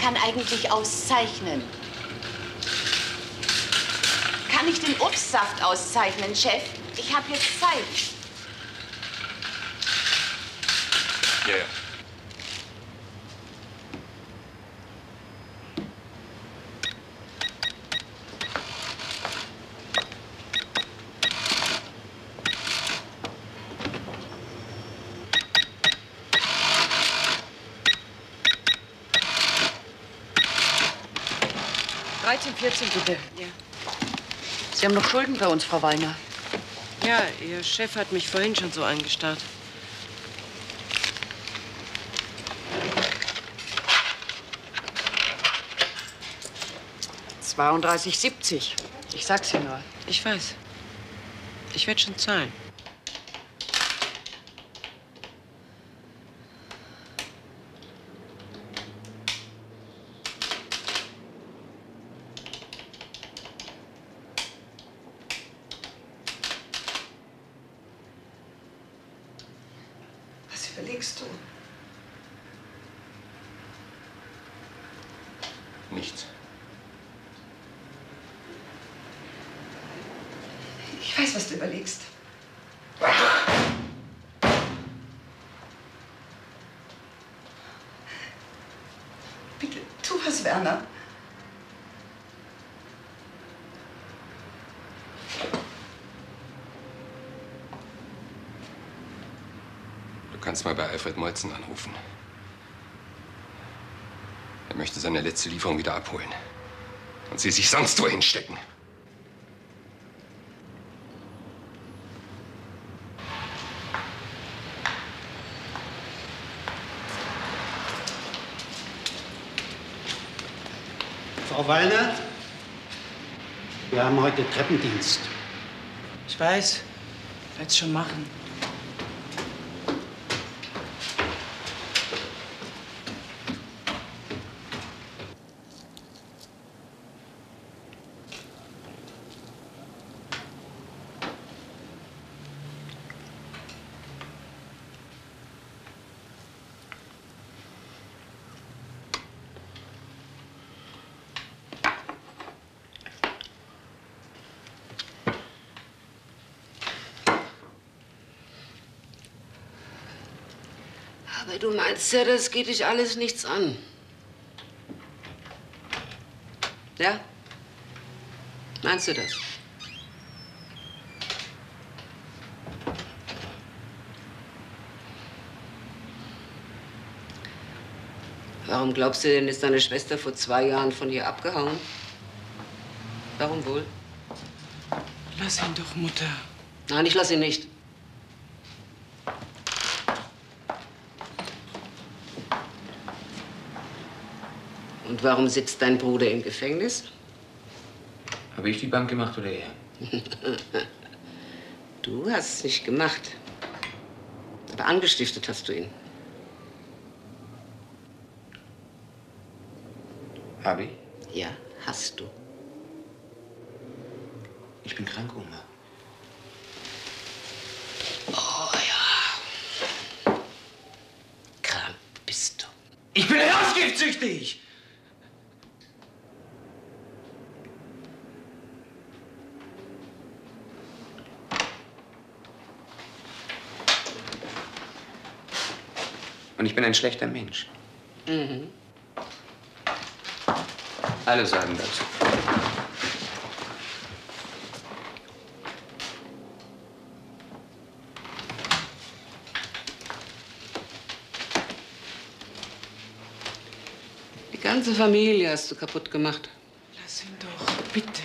kann eigentlich auszeichnen. Kann ich den Obstsaft auszeichnen, Chef? Ich habe jetzt Zeit. Ja, ja. $13,14 bitte. Ja. Sie haben noch Schulden bei uns, Frau Wallner. Ja, Ihr Chef hat mich vorhin schon so angestarrt. $32,70. Ich sag's Ihnen nur. Ich weiß. Ich werde schon zahlen. Was überlegst du? Nichts. Ich weiß, was du überlegst. Bitte, tu was, Werner. Du kannst mal bei Alfred Molzen anrufen. Er möchte seine letzte Lieferung wieder abholen. Und sie sich sonst wohin stecken. Frau Wallner, wir haben heute Treppendienst. Ich weiß. Ich werde es schon machen. Aber du meinst ja, das geht dich alles nichts an. Ja? Meinst du das? Warum glaubst du denn, ist deine Schwester vor 2 Jahren von dir abgehauen? Warum wohl? Lass ihn doch, Mutter. Nein, ich lass ihn nicht. Und warum sitzt dein Bruder im Gefängnis? Habe ich die Bank gemacht oder er? Du hast es nicht gemacht. Aber angestiftet hast du ihn. Habe ich? Ja, hast du. Ich bin krank, Oma. Oh ja. Krank bist du. Ich bin rauschgiftsüchtig! Und ich bin ein schlechter Mensch. Mhm. Alle sagen das. Die ganze Familie hast du kaputt gemacht. Lass ihn doch, bitte.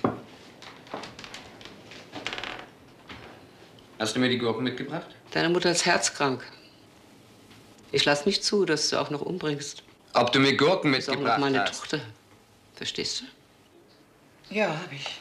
Hast du mir die Gurken mitgebracht? Deine Mutter ist herzkrank. Ich lass nicht zu, dass du auch noch umbringst. Ob du mir Gurken Das ist auch mitgebracht noch meine hast? Tochter. Verstehst du? Ja, hab ich.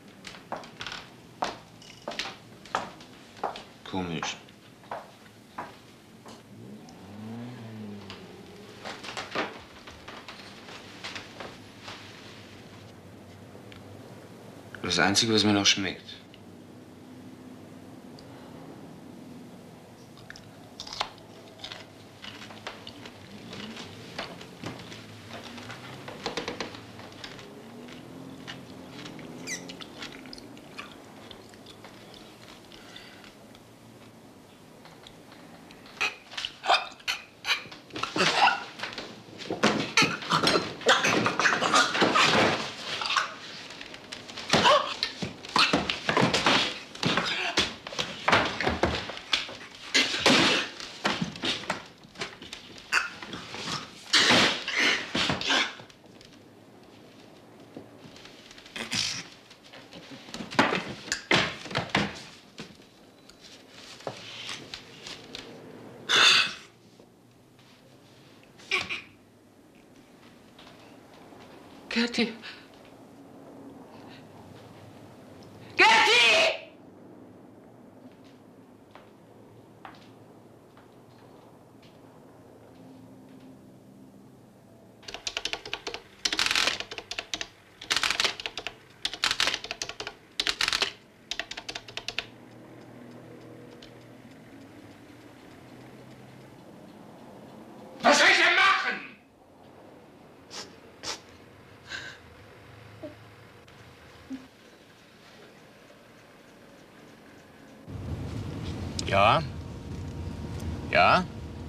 Komisch. Das Einzige, was mir noch schmeckt. Gerti! Gerti! Was soll ich denn machen? Ja? Ja?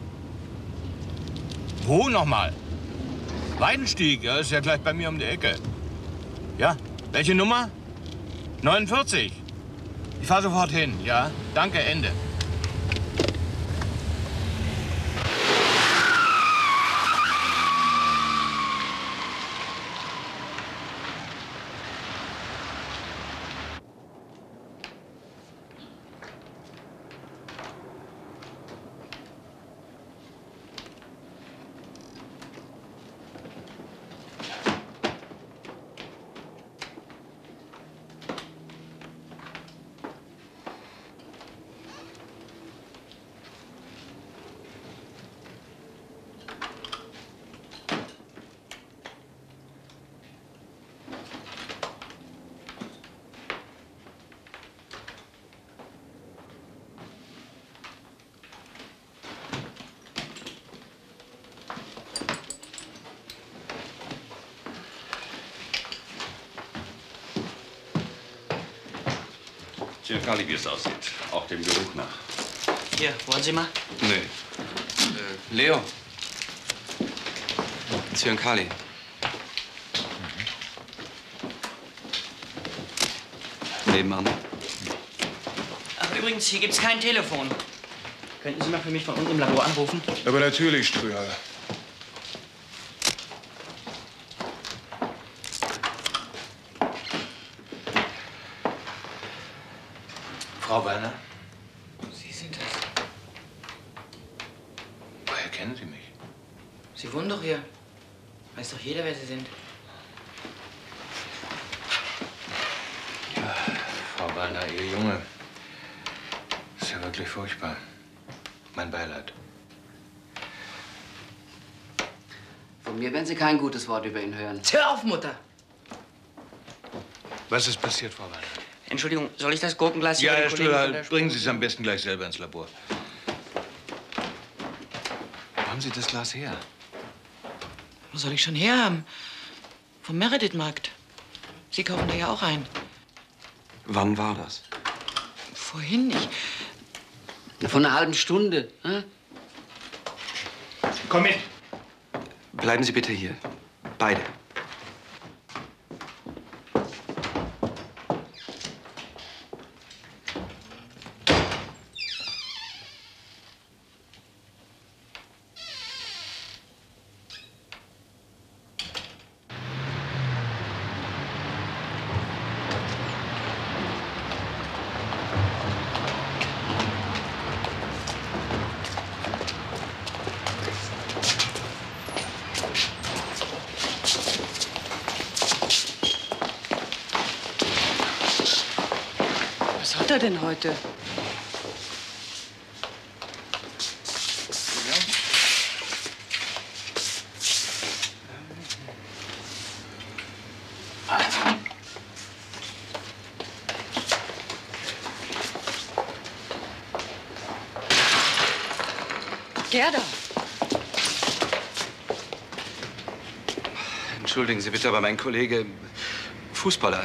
Wo nochmal? Weidenstieg, ja, ist ja gleich bei mir um die Ecke. Ja? Welche Nummer? 49. Ich fahre sofort hin, ja? Danke, Ende. Zyankali, wie es aussieht. Auch dem Geruch nach. Hier, wollen Sie mal? Nee. Leo. Zyankali. Nebenan. Ach, übrigens, hier gibt's kein Telefon. Könnten Sie mal für mich von unten im Labor anrufen? Aber natürlich, Strühal. Frau Werner, Sie sind es. woher kennen Sie mich? Sie wohnen doch hier. Weiß doch jeder, wer Sie sind. Ja, Frau Werner, Ihr Junge ist ja wirklich furchtbar. Mein Beileid. Von mir werden Sie kein gutes Wort über ihn hören. Hör auf, Mutter! Was ist passiert, Frau Werner? Entschuldigung, soll ich das Gurkenglas hier Ja, bei Herr den Kollegen von Strühal, der bringen Sie es am besten gleich selber ins Labor. Wo haben Sie das Glas her? Wo soll ich schon herhaben? Vom Meredith-Markt. Sie kaufen da ja auch ein. Wann war das? Vorhin nicht. Von einer halben Stunde. Hm? Komm mit. Bleiben Sie bitte hier. Beide. Was hat er denn heute? her da? Entschuldigen Sie bitte, aber mein Kollege Fußballer.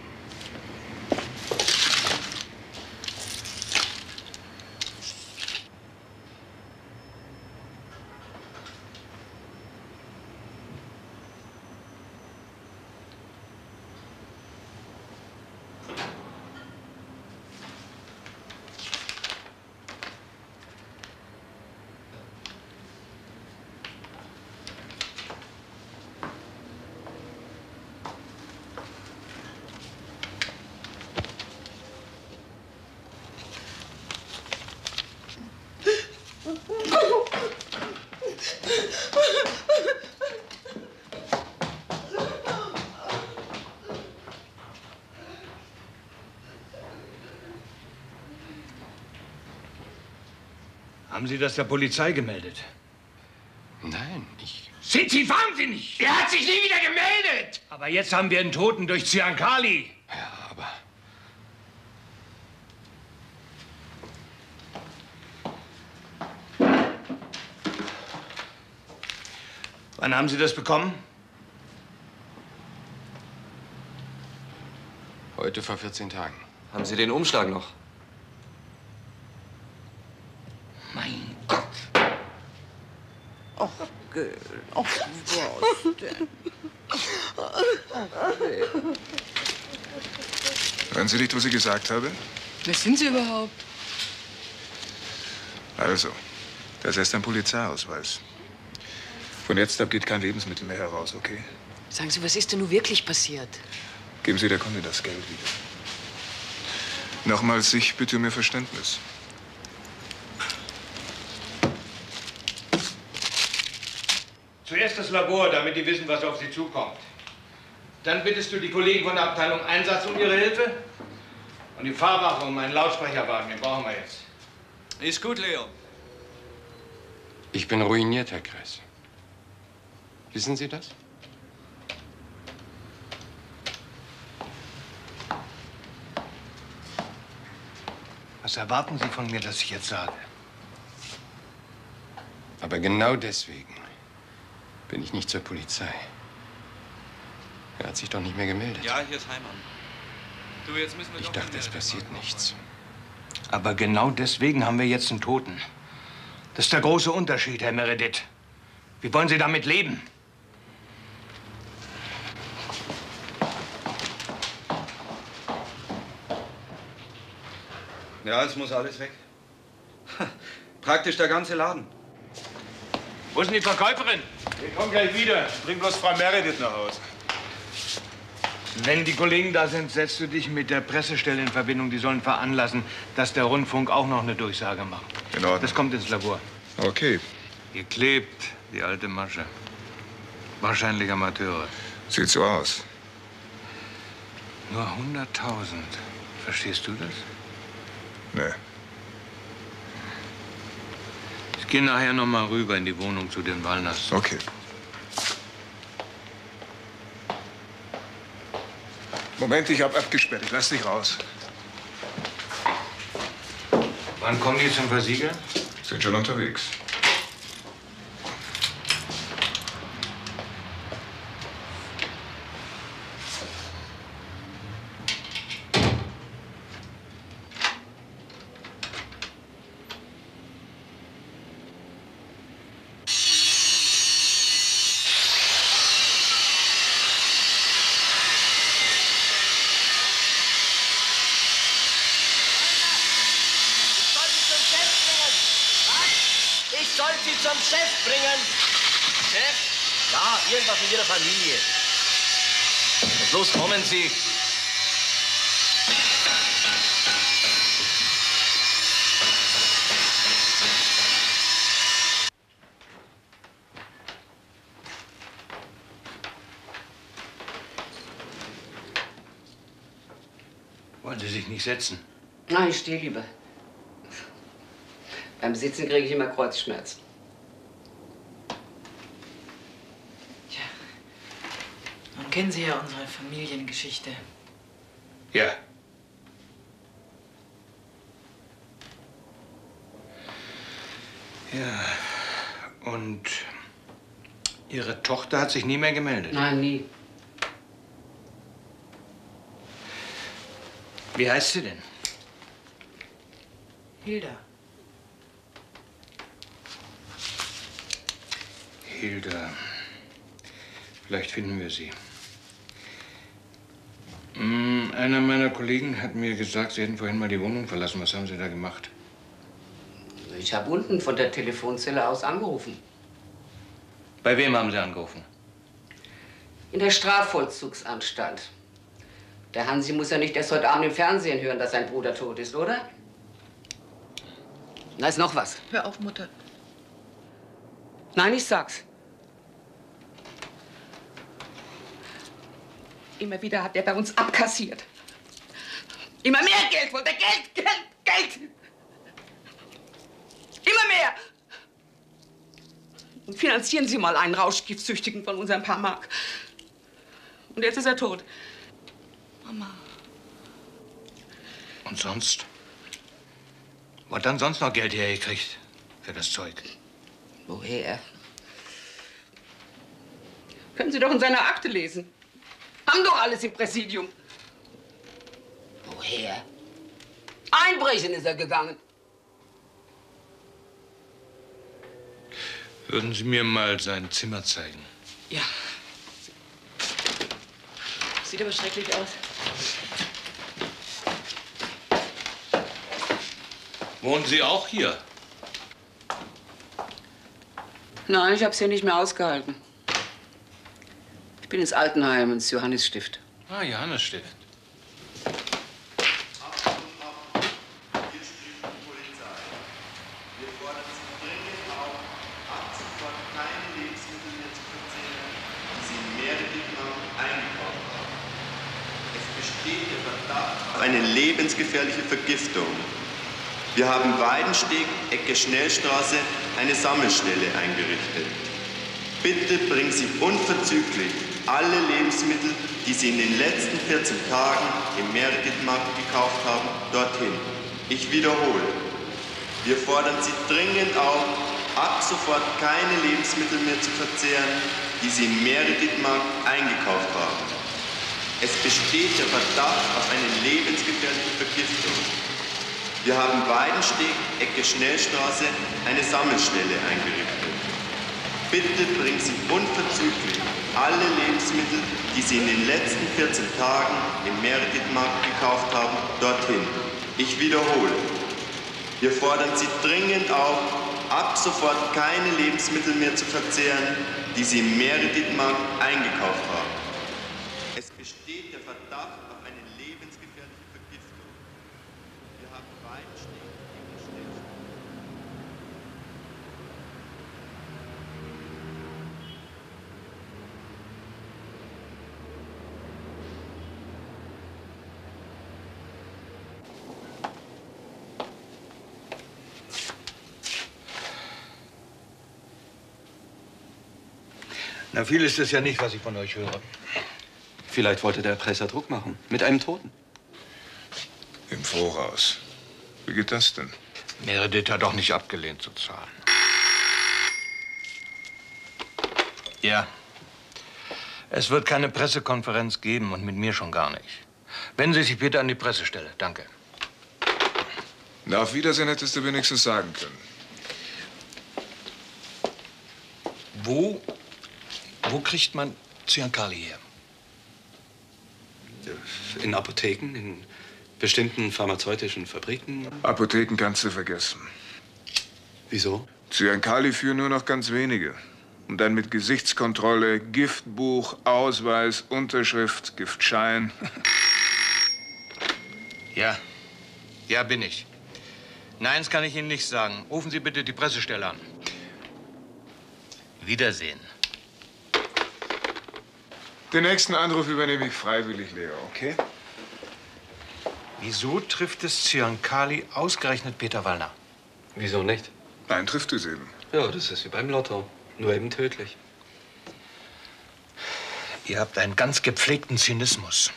Haben Sie das der Polizei gemeldet? Nein, ich... Sind Sie wahnsinnig? Er hat sich nie wieder gemeldet! Aber jetzt haben wir einen Toten durch Ziankali. Ja, aber... Wann haben Sie das bekommen? Heute vor 14 Tagen. Haben Sie den Umschlag noch? Mein Gott. Ach, Gül. Ach, was denn? Hören Sie nicht, was ich gesagt habe? Wer sind Sie überhaupt? Also, das ist ein Polizeiausweis. Von jetzt ab geht kein Lebensmittel mehr heraus, okay? Sagen Sie, was ist denn nun wirklich passiert? Geben Sie der Kunde das Geld wieder. Nochmals, ich bitte um Ihr Verständnis. Zuerst das Labor, damit die wissen, was auf sie zukommt. Dann bittest du die Kollegen von der Abteilung Einsatz um ihre Hilfe. Und die Fahrwache um einen Lautsprecherwagen, den brauchen wir jetzt. Ist gut, Leo. Ich bin ruiniert, Herr Kress. Wissen Sie das? Was erwarten Sie von mir, dass ich jetzt sage? Aber genau deswegen bin ich nicht zur Polizei. Er hat sich doch nicht mehr gemeldet. Ja, hier ist Heimann. Du, jetzt müssen wir Ich dachte, es passiert nichts. Aber genau deswegen haben wir jetzt einen Toten. Das ist der große Unterschied, Herr Meredith. Wie wollen Sie damit leben? Ja, es muss alles weg. Praktisch der ganze Laden. Wo ist denn die Verkäuferin? Wir kommen gleich wieder. Bring bloß Frau Meredith nach Hause. Wenn die Kollegen da sind, setzt du dich mit der Pressestelle in Verbindung. Die sollen veranlassen, dass der Rundfunk auch noch eine Durchsage macht. In Ordnung. Das kommt ins Labor. Okay. Geklebt, die alte Masche. Wahrscheinlich Amateure. Sieht so aus. Nur 100.000. Verstehst du das? Nee. Ich gehe nachher noch mal rüber in die Wohnung zu den Wallners. Okay. Moment, ich hab abgesperrt. Ich lass dich raus. Wann kommen die zum Versiegeln? Sind schon unterwegs. Zum Chef bringen. Chef? Ja, irgendwas in Ihrer Familie. Und los, kommen Sie. Wollen Sie sich nicht setzen? Nein, ich stehe lieber. Beim Sitzen kriege ich immer Kreuzschmerzen. Nun kennen Sie ja unsere Familiengeschichte. Ja. Ja, Und Ihre Tochter hat sich nie mehr gemeldet? Nein, nie. Wie heißt sie denn? Hilda. Hilda. Vielleicht finden wir sie. Einer meiner Kollegen hat mir gesagt, Sie hätten vorhin mal die Wohnung verlassen. Was haben Sie da gemacht? Ich habe unten von der Telefonzelle aus angerufen. Bei wem haben Sie angerufen? In der Strafvollzugsanstalt. Der Hansi muss ja nicht erst heute Abend im Fernsehen hören, dass sein Bruder tot ist, oder? Da ist noch was. Hör auf, Mutter. Nein, ich sag's. Immer wieder hat er bei uns abkassiert. Immer mehr Geld wollte er. Geld! Immer mehr! Und finanzieren Sie mal einen Rauschgiftsüchtigen von unseren paar Mark. Und jetzt ist er tot. Mama. Und sonst? Wo hat dann sonst noch Geld hergekriegt für das Zeug? Woher? Können Sie doch in seiner Akte lesen. Haben doch alles im Präsidium. Woher? Einbrechen ist er gegangen. Würden Sie mir mal sein Zimmer zeigen? Ja. Sieht aber schrecklich aus. Wohnen Sie auch hier? Nein, ich hab's hier nicht mehr ausgehalten. Ich bin ins Altenheim, ins Johannisstift. Ah, Johannisstift. Eine lebensgefährliche Vergiftung. Wir haben Weidensteg, Ecke Schnellstraße, eine Sammelstelle eingerichtet. Bitte bringen Sie unverzüglich alle Lebensmittel, die Sie in den letzten 14 Tagen im Meredith-Markt gekauft haben, dorthin. Ich wiederhole. Wir fordern Sie dringend auf, ab sofort keine Lebensmittel mehr zu verzehren, die Sie im Meredith-Markt eingekauft haben. Es besteht der Verdacht auf eine lebensgefährliche Vergiftung. Wir haben Weidensteg, Ecke Schnellstraße, eine Sammelstelle eingerichtet. Bitte bringen Sie unverzüglich alle Lebensmittel, die Sie in den letzten 14 Tagen im Meredith-Markt gekauft haben, dorthin. Ich wiederhole. Wir fordern Sie dringend auf, ab sofort keine Lebensmittel mehr zu verzehren, die Sie im Meredith-Markt eingekauft haben. Es besteht der Verdacht auf eine lebensgefährliche Vergiftung. Wir haben Weidensteg, Ecke Schnellstraße. Na, viel ist es ja nicht, was ich von euch höre. Vielleicht wollte der Erpresser Druck machen. Mit einem Toten. Im Voraus. Wie geht das denn? Meredith hat doch nicht abgelehnt zu zahlen. Ja. Es wird keine Pressekonferenz geben und mit mir schon gar nicht. Wenden Sie sich bitte an die Pressestelle. Danke. Na, auf Wiedersehen hättest du wenigstens sagen können. Wo kriegt man Zyankali her? In Apotheken, in bestimmten pharmazeutischen Fabriken. Apotheken kannst du vergessen. Wieso? Zyankali führen nur noch ganz wenige. Und dann mit Gesichtskontrolle, Giftbuch, Ausweis, Unterschrift, Giftschein. Ja. Ja, bin ich. Nein, das kann ich Ihnen nicht sagen. Rufen Sie bitte die Pressestelle an. Wiedersehen. Den nächsten Anruf übernehme ich freiwillig, Leo, okay? Wieso trifft es Zyankali ausgerechnet Peter Wallner? Wieso nicht? Nein, trifft es eben. Ja, das ist wie beim Lotto. Nur eben tödlich. Ihr habt einen ganz gepflegten Zynismus.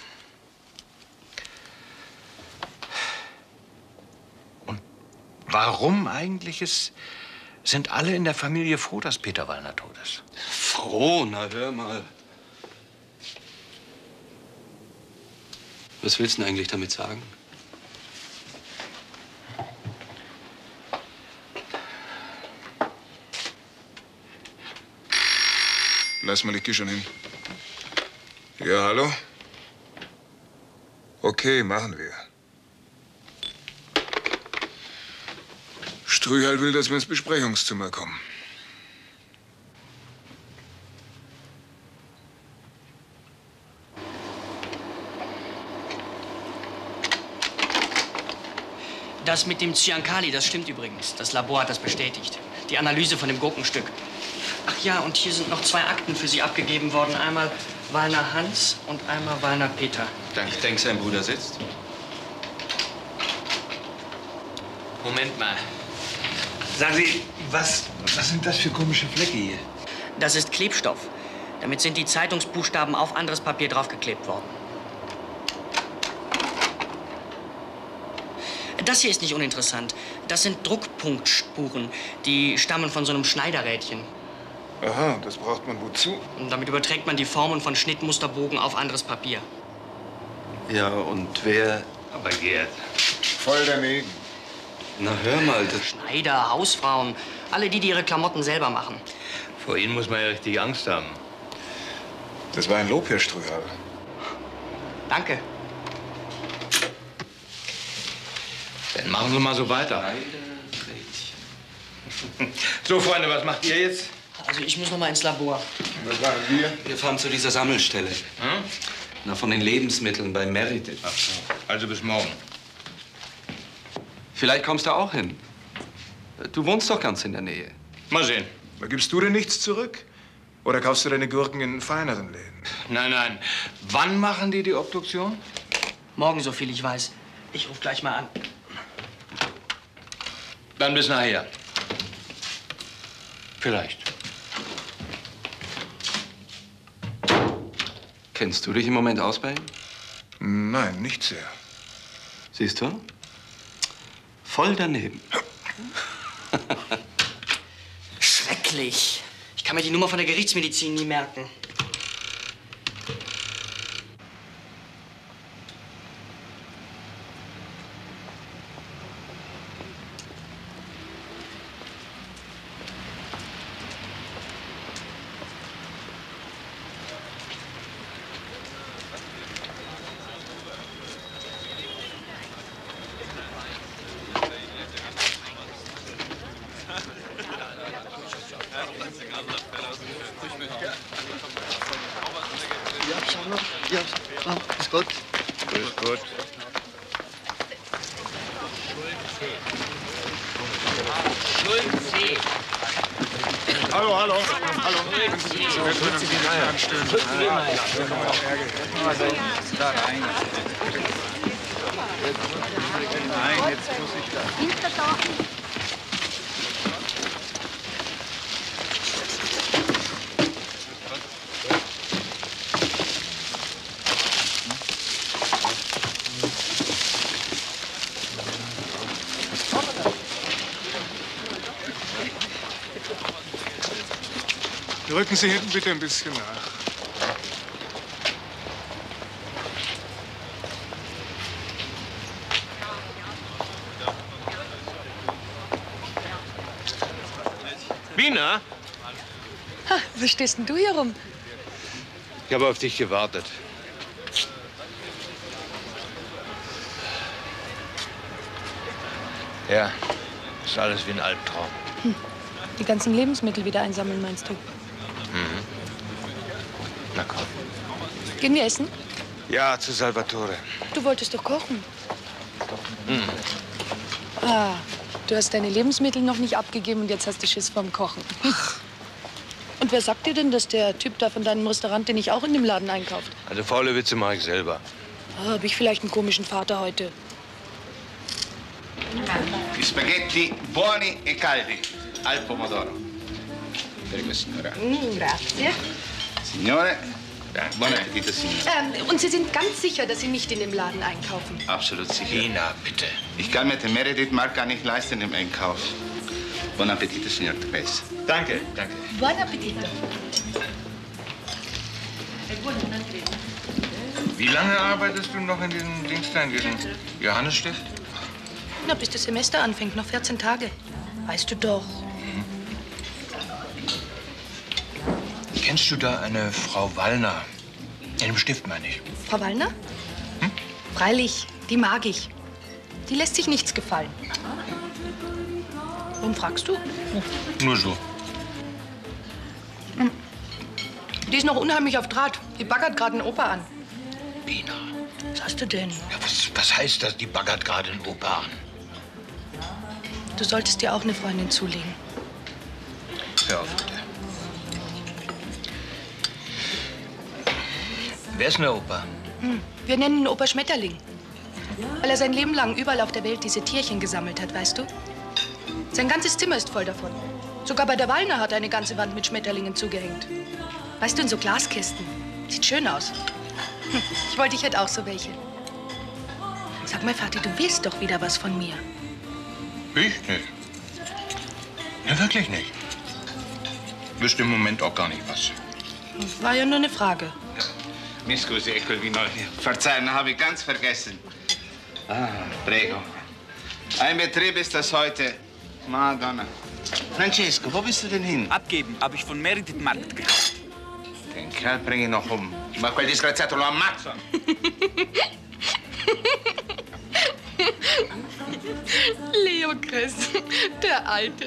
Und warum eigentlich ist sind alle in der Familie froh, dass Peter Wallner tot ist. Froh? Na, hör mal. Was willst du denn eigentlich damit sagen? Lass mal, ich geh schon hin. Ja, hallo? Okay, machen wir. Strühal will, dass wir ins Besprechungszimmer kommen. Das mit dem Cyankali, das stimmt übrigens. Das Labor hat das bestätigt. Die Analyse von dem Gurkenstück. Ach ja, und hier sind noch 2 Akten für Sie abgegeben worden. Einmal Wallner Hans und einmal Wallner Peter. Ich denke, sein Bruder sitzt. Moment mal. Sagen Sie, was sind das für komische Flecke hier? Das ist Klebstoff. Damit sind die Zeitungsbuchstaben auf anderes Papier draufgeklebt worden. Das hier ist nicht uninteressant. Das sind Druckpunktspuren. Die stammen von so einem Schneiderrädchen. Aha, das braucht man wozu? Und damit überträgt man die Formen von Schnittmusterbogen auf anderes Papier. Ja, und wer? Aber Gerd. Voll daneben. Na, hör mal, das... Schneider, Hausfrauen, alle die ihre Klamotten selber machen. Vor Ihnen muss man ja richtig Angst haben. Das war ein Lob, Herr Strühal. Danke. Dann machen Sie mal so weiter. So, Freunde, was macht ihr jetzt? Also ich muss noch mal ins Labor. Was machen wir? Wir fahren zu dieser Sammelstelle. Hm? Na, von den Lebensmitteln bei Meredith. Ach so. Also bis morgen. Vielleicht kommst du auch hin. Du wohnst doch ganz in der Nähe. Mal sehen. Da gibst du denn nichts zurück? Oder kaufst du deine Gurken in feineren Läden? Nein, nein. Wann machen die Obduktion? Morgen, so viel ich weiß. Ich ruf gleich mal an. Dann bis nachher. Vielleicht. Kennst du dich im Moment aus bei ihm? Nein, nicht sehr. Siehst du? Voll daneben. Schrecklich. Ich kann mir die Nummer von der Gerichtsmedizin nie merken. Ja, ist gut. Ist gut. Schulze. Hallo, hallo. Hallo. Wir können Sie die Reihe anstellen. Da rein. Nein, jetzt muss ich da. Rücken Sie hinten bitte ein bisschen nach. Bina? Ha, wo stehst denn du hier rum? Ich habe auf dich gewartet. Ja, ist alles wie ein Albtraum. Die ganzen Lebensmittel wieder einsammeln, meinst du? Mhm. Na komm. Gehen wir essen? Ja, zu Salvatore. Du wolltest doch kochen. Mhm. Ah, du hast deine Lebensmittel noch nicht abgegeben und jetzt hast du Schiss vorm Kochen. Und wer sagt dir denn, dass der Typ da von deinem Restaurant, den ich auch in dem Laden einkauft? Also faule Witze mache ich selber. Ah, hab ich vielleicht einen komischen Vater heute? Gli spaghetti buoni e caldi al pomodoro. Prego, signora. Grazie. Signore, buon appetito, signore. Und Sie sind ganz sicher, dass Sie nicht in dem Laden einkaufen? Absolut sicher. Ina, bitte. Ich kann mir den Meredith-Mark gar nicht leisten im Einkauf. Buon appetito, signor Tress. Danke, danke. Buon appetito. Wie lange arbeitest du noch in diesem Dings da, in diesem Johannesstift? Na, bis das Semester anfängt, noch 14 Tage. Weißt du doch. Kennst du da eine Frau Wallner? In dem Stift, meine ich. Frau Wallner? Freilich, die mag ich. Die lässt sich nichts gefallen. Warum fragst du? Nur so. Die ist noch unheimlich auf Draht. Die baggert gerade einen Opa an. Bina. Was hast du denn? Ja, was heißt das, die baggert gerade einen Opa an? Du solltest dir auch eine Freundin zulegen. Hör auf, bitte. Wer ist denn der Opa? Wir nennen ihn Opa Schmetterling. Weil er sein Leben lang überall auf der Welt diese Tierchen gesammelt hat, weißt du? Sein ganzes Zimmer ist voll davon. Sogar bei der Wallner hat er eine ganze Wand mit Schmetterlingen zugehängt. Weißt du, in so Glaskästen. Sieht schön aus. Ich wollte, ich hätte auch so welche. Sag mal, Vati, du willst doch wieder was von mir. Ich nicht. Ja, wirklich nicht. Wüsste im Moment auch gar nicht was. Das war ja nur eine Frage. Mi scusi, Eccolvino. Verzeihen, habe ich ganz vergessen. Ah, prego. Ein Betrieb ist das heute. Madonna. Francesco, wo bist du denn hin? Abgeben, habe ich von Meredith Markt gekauft. Den Kerl bringe ich noch um. Ma quel disgraziato lo ammazzo. Leo Chris, der Alte.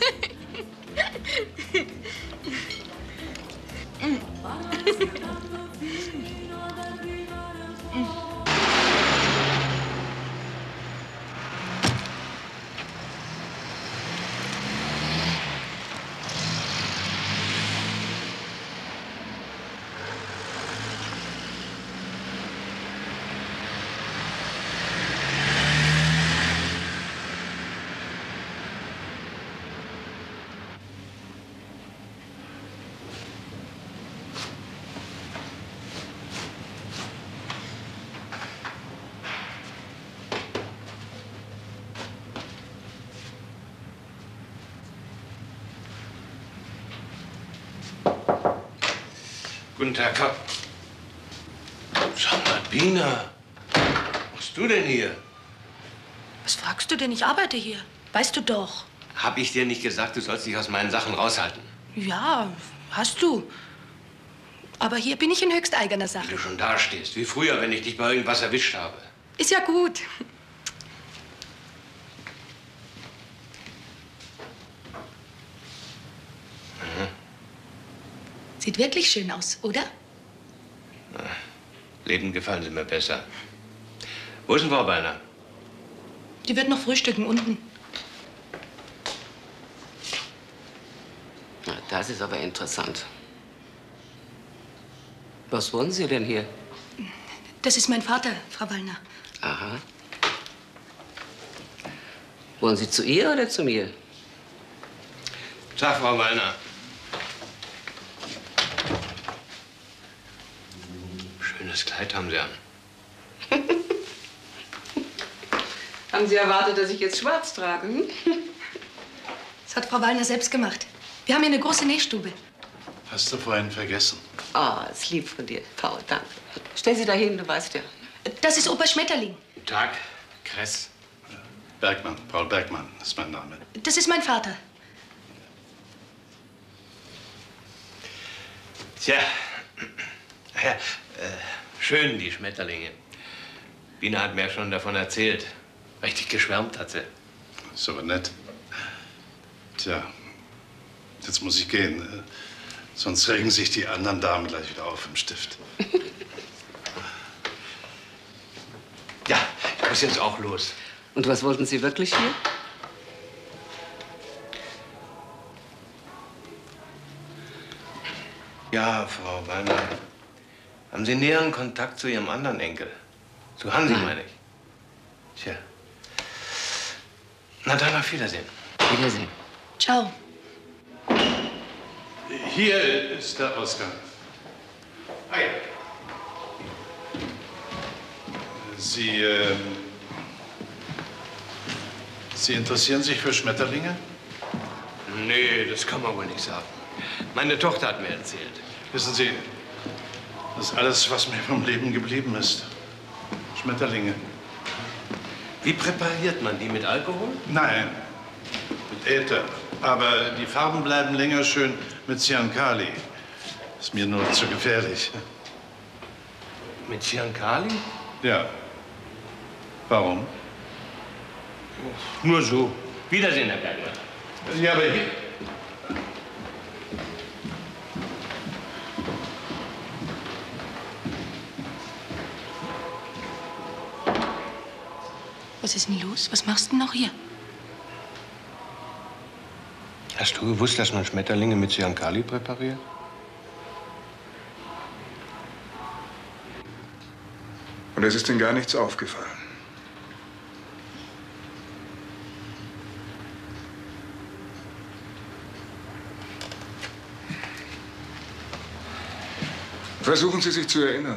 Guten Tag, Frau. Sag mal, Bina, was machst du denn hier? Was fragst du denn? Ich arbeite hier. Weißt du doch. Hab ich dir nicht gesagt, du sollst dich aus meinen Sachen raushalten? Ja, hast du. Aber hier bin ich in höchst eigener Sache. Wie du schon dastehst, wie früher, wenn ich dich bei irgendwas erwischt habe. Ist ja gut. Sieht wirklich schön aus, oder? Lebend gefallen sie mir besser. Wo ist denn Frau Wallner? Die wird noch frühstücken unten. Na, das ist aber interessant. Was wollen Sie denn hier? Das ist mein Vater, Frau Wallner. Aha. Wollen Sie zu ihr oder zu mir? Tag, Frau Wallner. Schönes Kleid haben Sie an. Haben Sie erwartet, dass ich jetzt schwarz trage? Hm? Das hat Frau Wallner selbst gemacht. Wir haben hier eine große Nähstube. Hast du vorhin vergessen? Ah, ist lieb von dir, Paul, danke. Stell sie da hin, du weißt ja. Das ist Opa Schmetterling. Guten Tag, Kress. Bergmann, Paul Bergmann ist mein Name. Das ist mein Vater. Tja, ja, schön, die Schmetterlinge. Bina hat mir schon davon erzählt. Richtig geschwärmt hat sie. Ist aber nett. Tja, jetzt muss ich gehen. Sonst regen sich die anderen Damen gleich wieder auf im Stift. Ja, ich muss jetzt auch los. Und was wollten Sie wirklich hier? Ja, Frau Wallner. Haben Sie näheren Kontakt zu Ihrem anderen Enkel? Zu Hansi, meine ich. Tja. Na dann, auf Wiedersehen. Wiedersehen. Ciao. Hier ist der Ausgang. Ah ja. Sie interessieren sich für Schmetterlinge? Nee, das kann man wohl nicht sagen. Meine Tochter hat mir erzählt. Wissen Sie, das ist alles, was mir vom Leben geblieben ist. Schmetterlinge. Wie präpariert man die? Mit Alkohol? Nein, mit Äther. Aber die Farben bleiben länger schön mit Cyankali. Ist mir nur zu gefährlich. Mit Cyankali? Ja. Warum? Nur so. Wiedersehen, Herr Bergmann. Ja, aber hier... Was ist denn los? Was machst du denn noch hier? Hast du gewusst, dass man Schmetterlinge mit Cyankali präpariert? Und es ist Ihnen gar nichts aufgefallen. Versuchen Sie sich zu erinnern.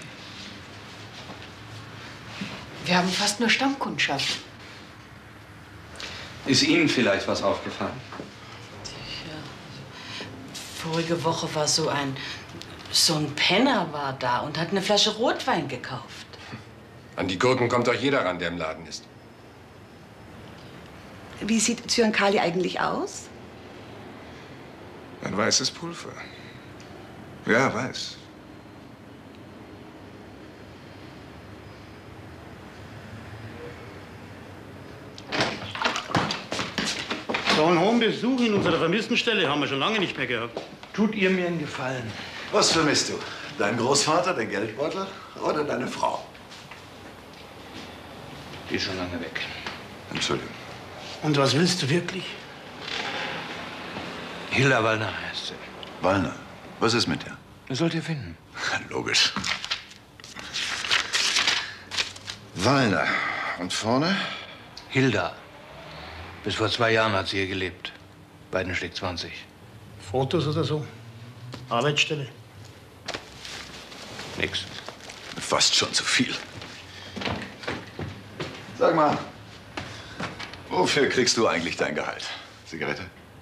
Wir haben fast nur Stammkundschaft. Ist Ihnen vielleicht was aufgefallen? Vorige Woche war so ein Penner war da und hat eine Flasche Rotwein gekauft. An die Gurken kommt doch jeder ran, der im Laden ist. Wie sieht Cyankali eigentlich aus? Ein weißes Pulver. Ja, weiß. So einen hohen Besuch in unserer Vermisstenstelle haben wir schon lange nicht mehr gehabt. Tut ihr mir einen Gefallen? Was vermisst du? Deinen Großvater, den Geldbeutel oder deine Frau? Die ist schon lange weg. Entschuldigung. Und was willst du wirklich? Hilda Wallner heißt sie. Wallner? Was ist mit dir? Das sollt ihr finden. Logisch. Wallner. Und vorne? Hilda. Bis vor 2 Jahren hat sie hier gelebt. Weidensteg 20. Fotos oder so? Arbeitsstelle? Nix. Fast schon zu viel. Sag mal, wofür kriegst du eigentlich dein Gehalt? Zigarette?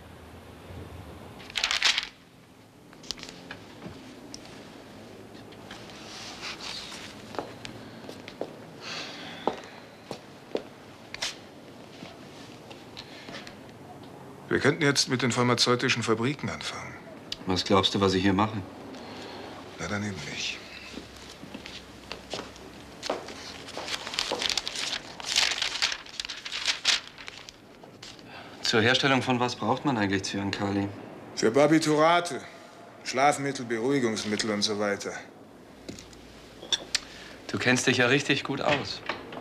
Wir könnten jetzt mit den pharmazeutischen Fabriken anfangen. Was glaubst du, was ich hier mache? Na, dann eben nicht. Zur Herstellung von was braucht man eigentlich Cyankali? Für Barbiturate, Schlafmittel, Beruhigungsmittel und so weiter. Du kennst dich ja richtig gut aus.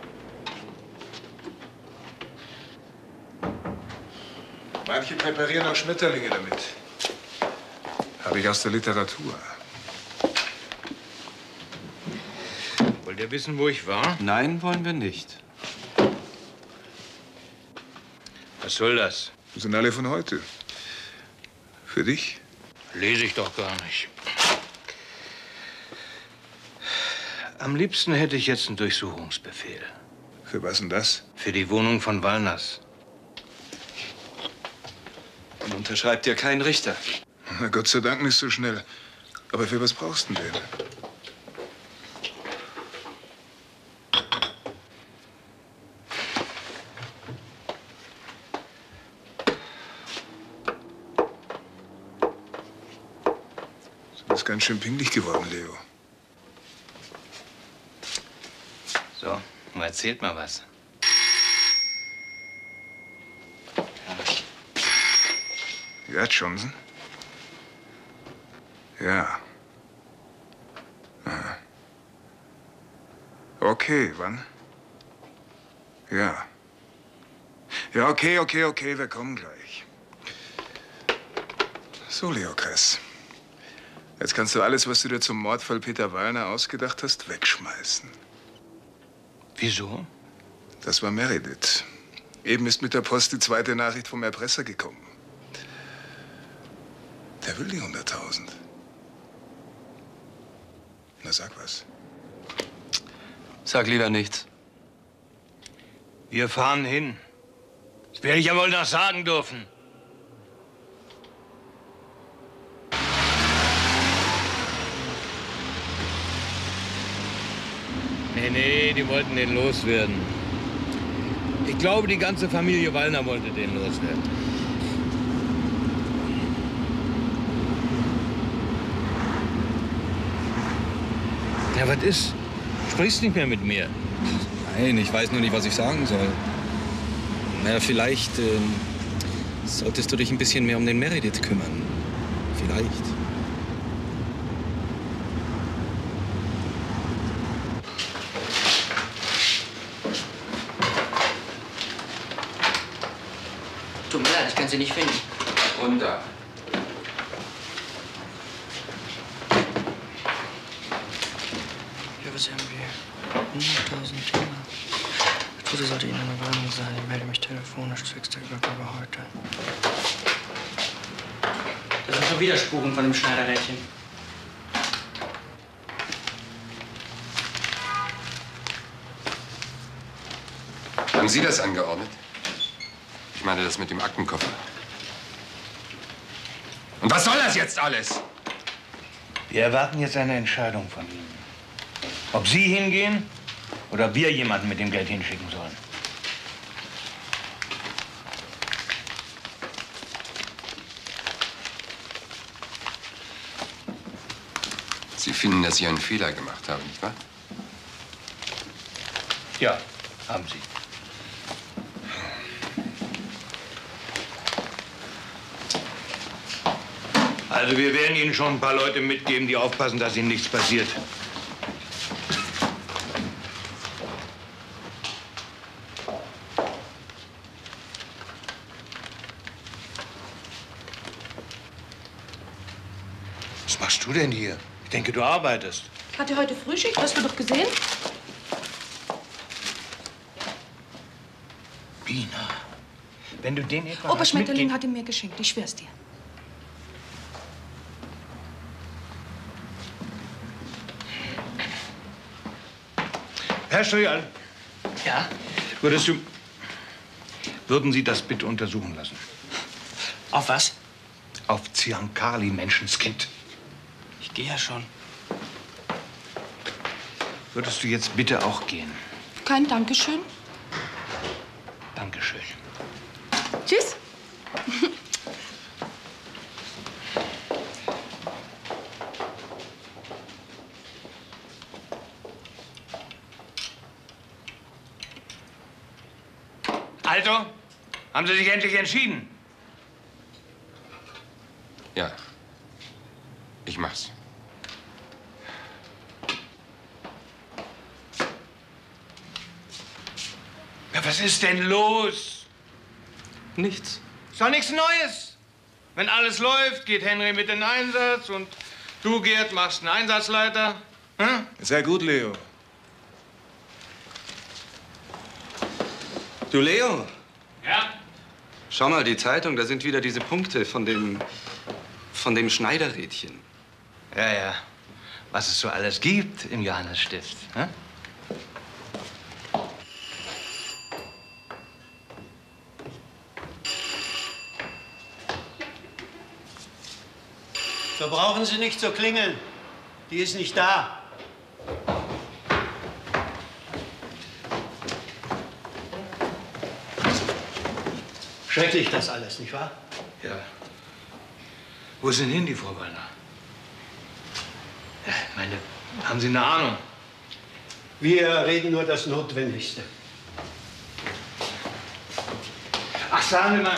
Manche präparieren auch Schmetterlinge damit. Habe ich aus der Literatur. Wollt ihr wissen, wo ich war? Nein, wollen wir nicht. Was soll das? Die sind alle von heute. Für dich? Lese ich doch gar nicht. Am liebsten hätte ich jetzt einen Durchsuchungsbefehl. Für was denn das? Für die Wohnung von Wallners. Und unterschreibt dir kein Richter. Na, Gott sei Dank nicht so schnell. Aber für was brauchst du denn den? Du bist ganz schön pingelig geworden, Leo. So, nun erzählt mal was. Gerd Johnson? Ja. Aha. Okay, wann? Ja. Ja, okay, wir kommen gleich. So, Leo Kress. Jetzt kannst du alles, was du dir zum Mordfall Peter Wallner ausgedacht hast, wegschmeißen. Wieso? Das war Meredith. Eben ist mit der Post die zweite Nachricht vom Erpresser gekommen. Der will die 100.000. Na, sag was. Sag lieber nichts. Wir fahren hin. Das werde ich ja wohl noch sagen dürfen. Nee, die wollten den loswerden. Ich glaube, die ganze Familie Wallner wollte den loswerden. Ja, was ist? Sprichst nicht mehr mit mir. Nein, ich weiß nur nicht, was ich sagen soll. Naja, vielleicht solltest du dich ein bisschen mehr um den Meredith kümmern. Vielleicht. Tut mir leid, ich kann sie nicht finden. Runter. Ja, was haben wir? 100.000 Thema. Ich tue, sollte Ihnen eine Warnung sein. Ich melde mich telefonisch zwecks der Übergabe heute. Das sind schon wieder Spuren von dem Schneiderrädchen. Haben Sie das angeordnet? Ich meine das mit dem Aktenkoffer. Und was soll das jetzt alles? Wir erwarten jetzt eine Entscheidung von Ihnen. Ob Sie hingehen oder wir jemanden mit dem Geld hinschicken sollen. Sie finden, dass ich einen Fehler gemacht habe, nicht wahr? Ja, haben Sie. Also wir werden Ihnen schon ein paar Leute mitgeben, die aufpassen, dass Ihnen nichts passiert. Was machst du denn hier? Ich denke, du arbeitest. Hatte heute Frühschicht, hast du doch gesehen? Bina, wenn du den etwa Opa Schmetterling hat ihn mir geschenkt, ich schwör's dir. Herr Stojan. Ja? Würden Sie das bitte untersuchen lassen? Auf was? Auf Ziankali, Menschenskind. Ich gehe ja schon. Würdest du jetzt bitte auch gehen? Kein Dankeschön. Dankeschön. Tschüss. Also, haben Sie sich endlich entschieden? Ja. Ich mach's. Ja, was ist denn los? Nichts. Ist doch nichts Neues. Wenn alles läuft, geht Henry mit in den Einsatz und du, Gerd, machst einen Einsatzleiter. Hm? Sehr gut, Leo. Du, Leo. Ja? Schau mal, die Zeitung, da sind wieder diese Punkte von dem Schneiderrädchen. Ja, ja. Was es so alles gibt im Johannesstift. Hm? So brauchen Sie nicht zu klingeln. Die ist nicht da. Schrecklich das alles, nicht wahr? Ja. Wo sind hin, die Frau Wallner? Ja, ich meine, haben Sie eine Ahnung? Wir reden nur das Notwendigste. Ach, sagen Sie mal,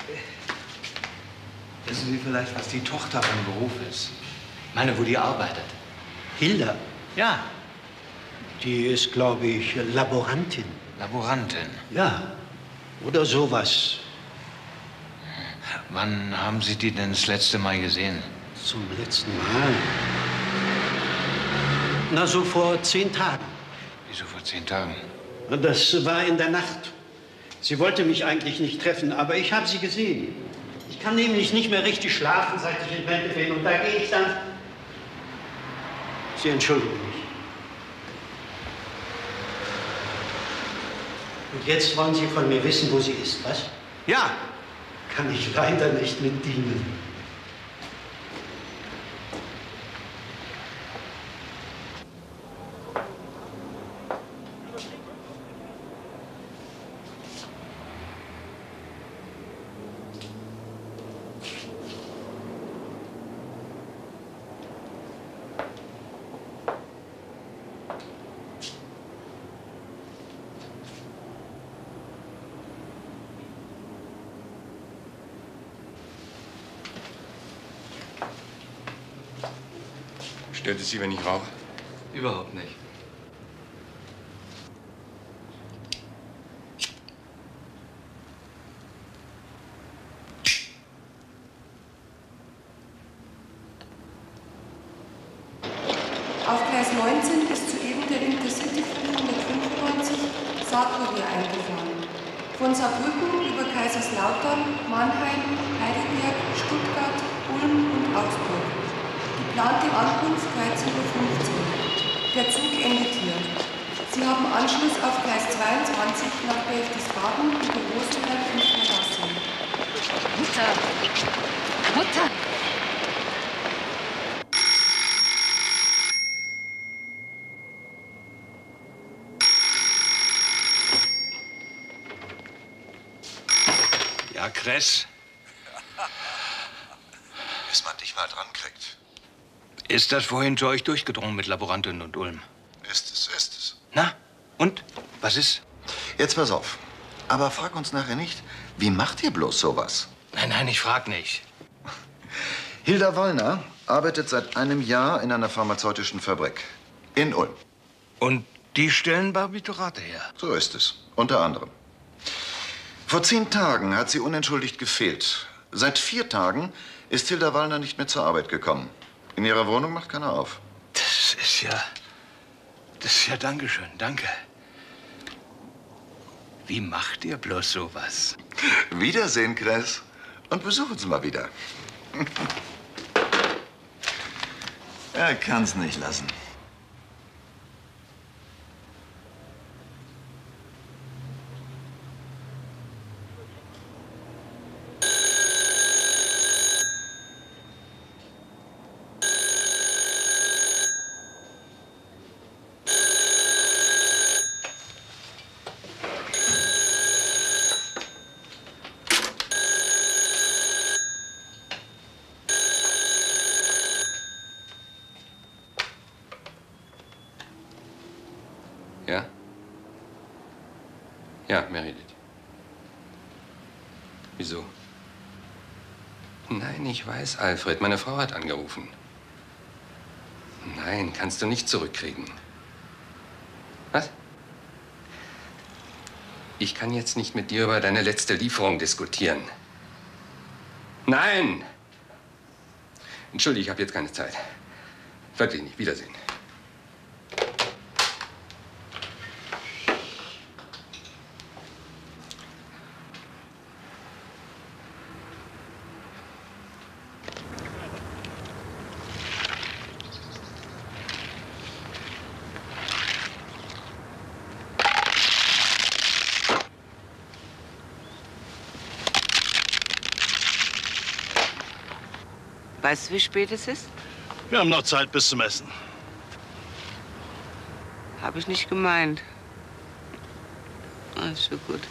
wissen Sie vielleicht, was die Tochter von Beruf ist? Ich meine, wo die arbeitet. Hilda? Ja. Die ist, glaube ich, Laborantin. Laborantin? Ja. Oder sowas. Wann haben Sie die denn das letzte Mal gesehen? Zum letzten Mal? Na, so vor 10 Tagen. Wieso vor 10 Tagen? Das war in der Nacht. Sie wollte mich eigentlich nicht treffen, aber ich habe sie gesehen. Ich kann nämlich nicht mehr richtig schlafen, seit ich in Rente bin. Und da gehe ich dann... Sie entschuldigen mich. Und jetzt wollen Sie von mir wissen, wo sie ist, was? Ja. Kann ich leider nicht mit dienen. Stört es Sie, wenn ich rauche? Überhaupt nicht. Auf Gleis 19 ist soeben der Intercity 595 Saarbrücke eingefahren. Von Saarbrücken über Kaiserslautern, Mannheim, Heidelberg, Stuttgart, Ulm und Augsburg. Geplante Ankunft 13:15 Uhr. Der Zug endet hier. Sie haben Anschluss auf Gleis 22 nach Berchtesgaden über Rosenberg und Verlassen. Mutter! Ja, Kress. Bis man dich mal dran kriegt. Ist das vorhin zu euch durchgedrungen mit Laborantin und Ulm? Ist es. Na, und? Was ist? Jetzt pass auf. Aber frag uns nachher nicht, wie macht ihr bloß sowas? Nein, ich frag nicht. Hilda Wallner arbeitet seit einem Jahr in einer pharmazeutischen Fabrik. In Ulm. Und die stellen Barbiturate her? So ist es. Unter anderem. Vor 10 Tagen hat sie unentschuldigt gefehlt. Seit 4 Tagen ist Hilda Wallner nicht mehr zur Arbeit gekommen. In ihrer Wohnung macht keiner auf. Das ist ja Dankeschön, danke. Wie macht ihr bloß sowas? Wiedersehen, Kress. Und besuch uns mal wieder. Er kann's nicht lassen. Ja? Ja, Meredith. Wieso? Nein, ich weiß, Alfred. Meine Frau hat angerufen. Nein, kannst du nicht zurückkriegen. Was? Ich kann jetzt nicht mit dir über deine letzte Lieferung diskutieren. Nein! Entschuldige, ich habe jetzt keine Zeit. Wirklich nicht. Wiedersehen. Weißt du, wie spät es ist? Wir haben noch Zeit bis zum Essen. Habe ich nicht gemeint. Alles so gut.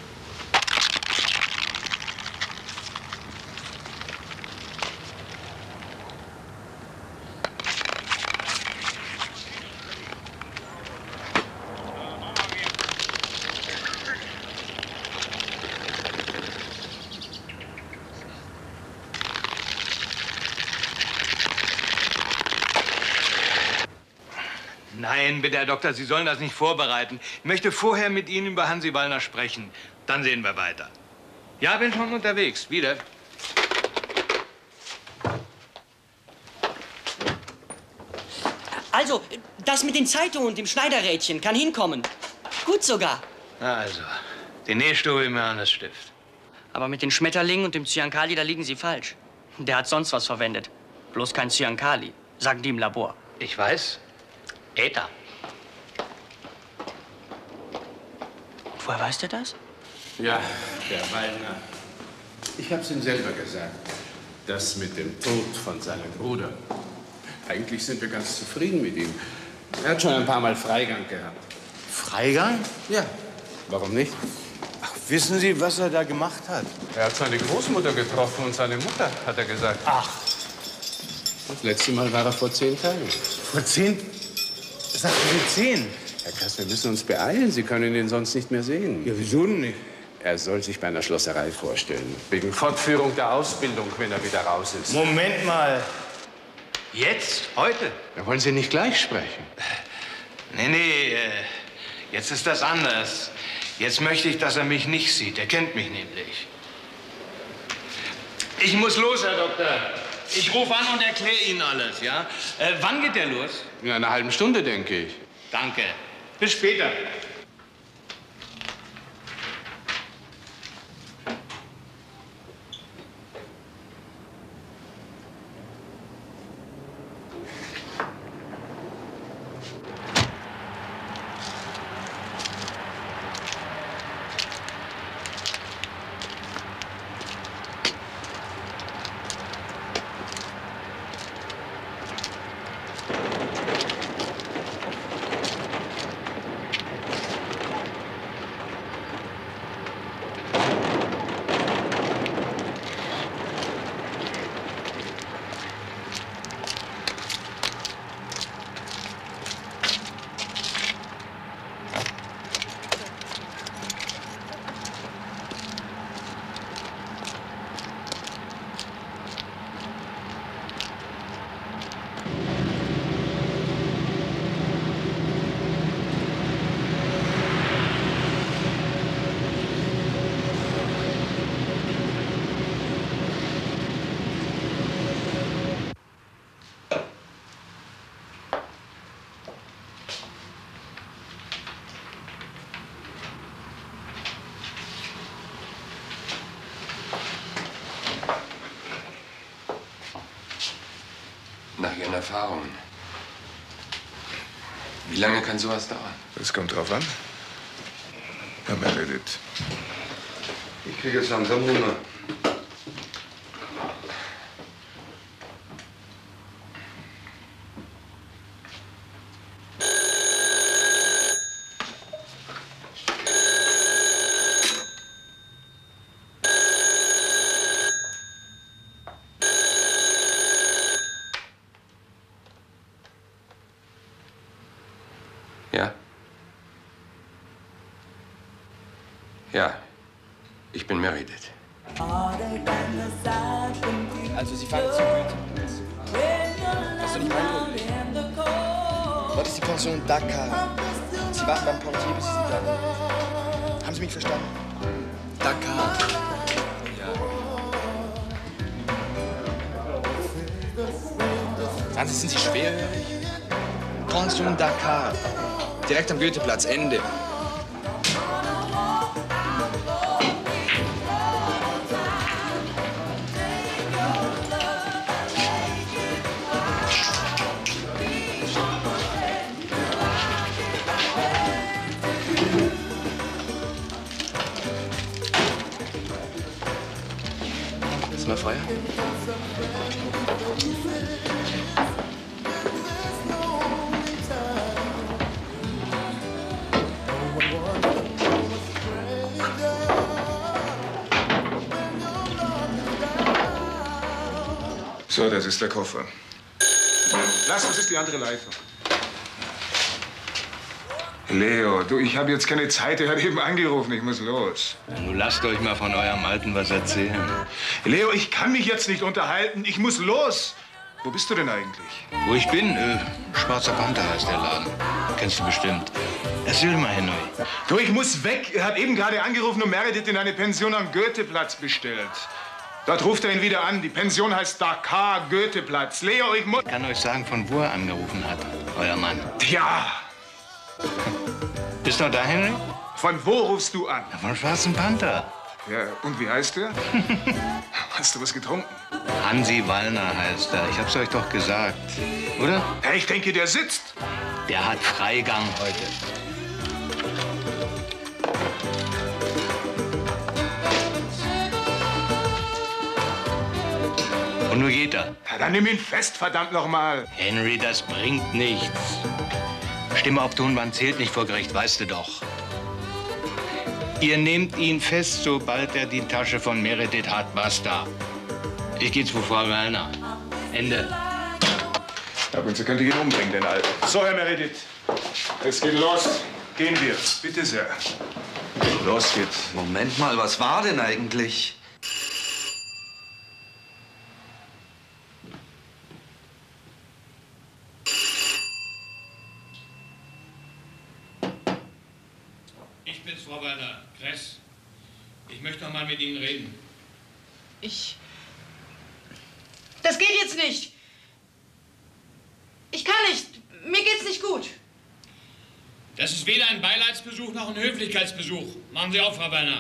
Nein, bitte, Herr Doktor, Sie sollen das nicht vorbereiten. Ich möchte vorher mit Ihnen über Hansi Wallner sprechen. Dann sehen wir weiter. Ja, bin schon unterwegs. Wieder. Also, das mit den Zeitungen und dem Schneiderrädchen kann hinkommen. Gut sogar. Also, die Nähstube im Johannesstift. Aber mit den Schmetterlingen und dem Zyankali, da liegen Sie falsch. Der hat sonst was verwendet. Bloß kein Zyankali, sagen die im Labor. Ich weiß. Äther. Woher weiß der das? Ja, der Wallner. Ich hab's ihm selber gesagt. Das mit dem Tod von seinem Bruder. Eigentlich sind wir ganz zufrieden mit ihm. Er hat schon ein paar Mal Freigang gehabt. Freigang? Ja, warum nicht? Ach, wissen Sie, was er da gemacht hat? Er hat seine Großmutter getroffen und seine Mutter, hat er gesagt. Ach. Das letzte Mal war er vor 10 Tagen. Vor 10? Sagten Sie 10? Herr Kass, wir müssen uns beeilen. Sie können ihn sonst nicht mehr sehen. Ja, wieso denn nicht? Er soll sich bei einer Schlosserei vorstellen. Wegen Fortführung der Ausbildung, wenn er wieder raus ist. Moment mal. Jetzt? Heute? Da wollen Sie nicht gleich sprechen. Nee, jetzt ist das anders. Jetzt möchte ich, dass er mich nicht sieht. Er kennt mich nämlich. Ich muss los, Herr Doktor. Ich rufe an und erkläre Ihnen alles, ja? Wann geht der los? In einer halben Stunde, denke ich. Danke. Bis später. Nach Ihren Erfahrungen. Wie lange kann sowas dauern? Das kommt drauf an. Herr Meredith. Ich kriege jetzt langsam Hunger. Ja? Ja, ich bin Meredith. Also, Sie fahren zu Goethe. Hast du nicht reingeguckt? Dort ist die Pension Dakar. Sie warten beim Portier, bis Sie sind da. Haben Sie mich verstanden? Dakar. Ja. Sagen Sie, sind Sie schwerhörig? Pension Dakar. Direkt am Goetheplatz, Ende. Ist mal Feuer? So, das ist der Koffer. Lass, das ist die andere Leitung. Leo, du, ich habe jetzt keine Zeit. Er hat eben angerufen. Ich muss los. Nun lasst euch mal von eurem Alten was erzählen. Leo, ich kann mich jetzt nicht unterhalten. Ich muss los. Wo bist du denn eigentlich? Wo ich bin? Schwarzer Panther heißt der Laden. Kennst du bestimmt. Erzähl mal, Henry. Du, ich muss weg. Er hat eben gerade angerufen und Meredith in eine Pension am Goetheplatz bestellt. Dort ruft er ihn wieder an. Die Pension heißt Dakar, Goetheplatz. Leo, ich muss... Ich kann euch sagen, von wo er angerufen hat, euer Mann. Ja. Bist du noch da, Henry? Von wo rufst du an? Ja, vom Schwarzen Panther. Ja, und wie heißt der? Hast du was getrunken? Hansi Wallner heißt er. Ich hab's euch doch gesagt. Oder? Ja, ich denke, der sitzt. Der hat Freigang heute. Und nur geht er. Ja, dann nimm ihn fest, verdammt nochmal. Henry, das bringt nichts. Stimme auf Tonband zählt nicht vor Gericht, weißt du doch. Ihr nehmt ihn fest, sobald er die Tasche von Meredith hat. Basta. Ich gehe zu Frau Wallner. Ende. Ja, und Sie könnte ihn umbringen, den Alten. So, Herr Meredith. Es geht los. Gehen wir. Bitte sehr. Los geht's. Moment mal, was war denn eigentlich? bin's, Frau Wallner. Kress. Ich möchte noch mal mit Ihnen reden. Das geht jetzt nicht. Ich kann nicht. Mir geht's nicht gut. Das ist weder ein Beileidsbesuch noch ein Höflichkeitsbesuch. Machen Sie auf, Frau Wallner.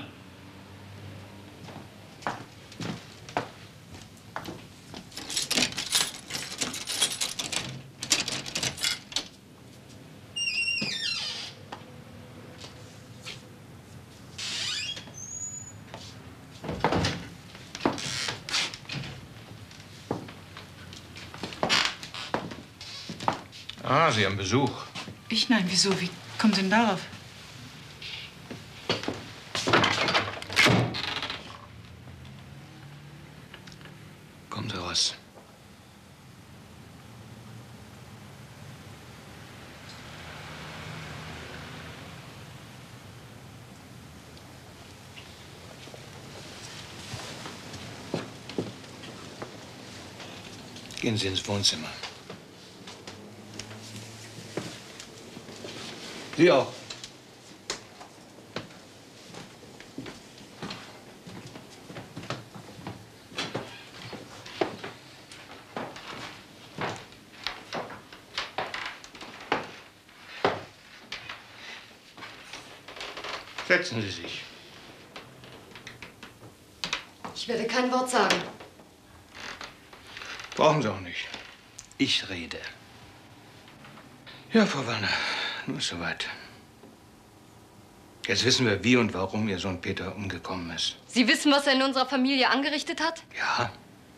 Ah, Sie haben Besuch. Ich? Nein, wieso? Wie kommt denn darauf? Kommen Sie raus. Gehen Sie ins Wohnzimmer. Sie auch. Setzen Sie sich. Ich werde kein Wort sagen. Brauchen Sie auch nicht. Ich rede. Ja, Frau Wallner. Nun ist soweit. Jetzt wissen wir, wie und warum Ihr Sohn Peter umgekommen ist. Sie wissen, was er in unserer Familie angerichtet hat? Ja.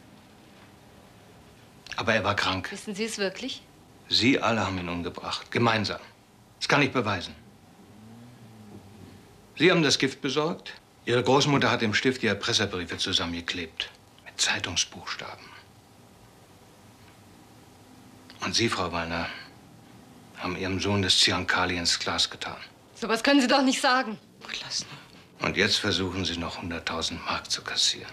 Aber er war krank. Wissen Sie es wirklich? Sie alle haben ihn umgebracht. Gemeinsam. Das kann ich beweisen. Sie haben das Gift besorgt. Ihre Großmutter hat im Stift die Erpresserbriefe zusammengeklebt. Mit Zeitungsbuchstaben. Und Sie, Frau Wallner, haben Ihrem Sohn das Zyankali ins Glas getan. So was können Sie doch nicht sagen. Klasse. Und jetzt versuchen Sie noch 100.000 Mark zu kassieren.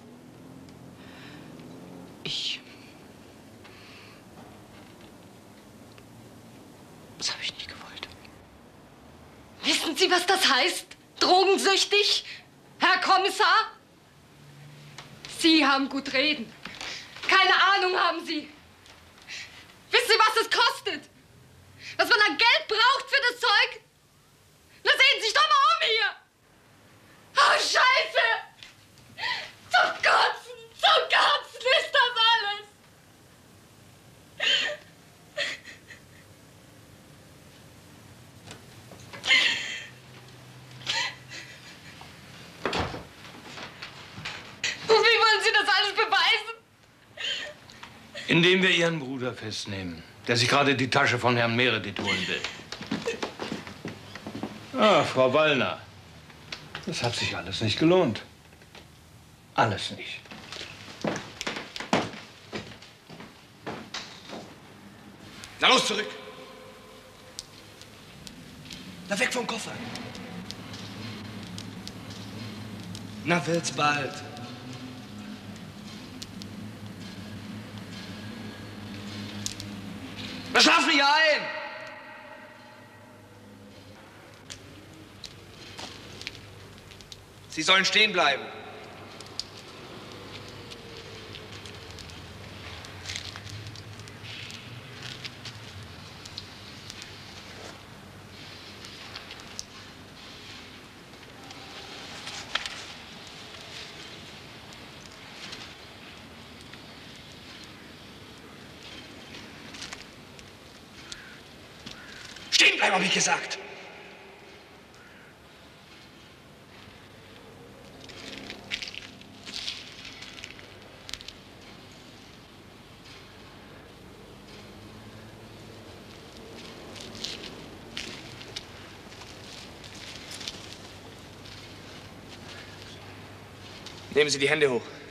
Das habe ich nicht gewollt. Wissen Sie, was das heißt? Drogensüchtig? Herr Kommissar? Sie haben gut reden. Keine Ahnung haben Sie. Wissen Sie, was es kostet? Was man an Geld braucht für das Zeug? Na, sehen Sie sich doch mal um hier! Oh, Scheiße! Zum Kotzen ist das alles! Und wie wollen Sie das alles beweisen? Indem wir Ihren Bruder festnehmen, der sich gerade die Tasche von Herrn Meredith holen will. Ah, Frau Wallner, das hat sich alles nicht gelohnt. Alles nicht. Na los, zurück! Na, weg vom Koffer! Na, wird's bald. Na, schlafen hier ein! Sie sollen stehen bleiben. Stehen bleiben, habe ich gesagt. Nehmen Sie die Hände hoch.